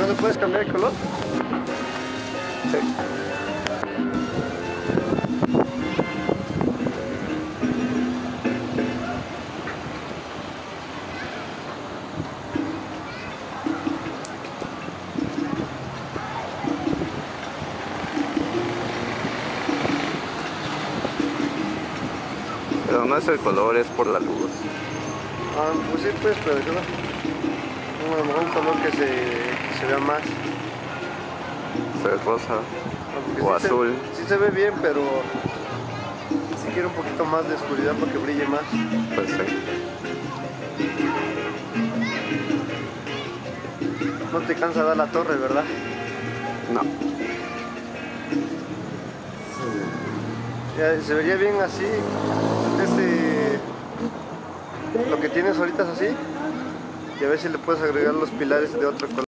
¿No le puedes cambiar el color? Sí. Pero no es el color, es por la luz. Ah, pues sí, pues, pero a lo mejor un color que se vea más. Se ve rosa Porque o sí azul. sí se ve bien, pero sí quiere un poquito más de oscuridad para que brille más. Pues sí. No te cansa dar la torre, ¿verdad? No. Ya, se vería bien así. Lo que tienes ahorita es así. Y a ver si le puedes agregar los pilares de otro color.